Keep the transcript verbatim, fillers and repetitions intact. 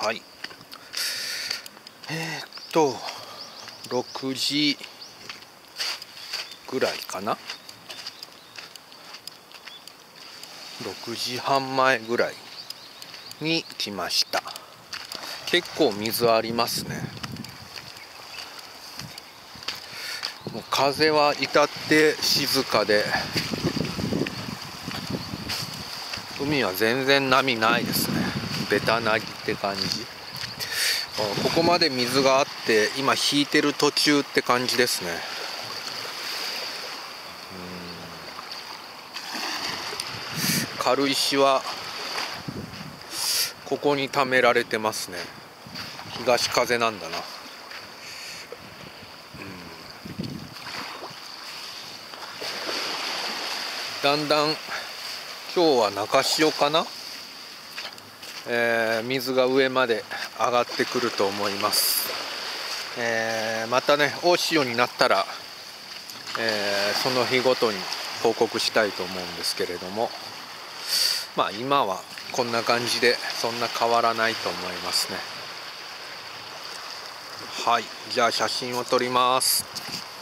はい。えー、っとろくじぐらいかな。ろくじはんまえぐらいに来ました。結構水ありますね。もう風は至って静かで、海は全然波ないですね。ベタなぎって感じ。ここまで水があって今引いてる途中って感じですね。軽石はここに溜められてますね。東風なんだな。だんだん今日は中潮かな、えー、水が上まで上がってくると思います。えー、またね大潮になったら、えー、その日ごとに報告したいと思うんですけれども、まあ今はこんな感じでそんな変わらないと思いますね。はい、じゃあ写真を撮ります。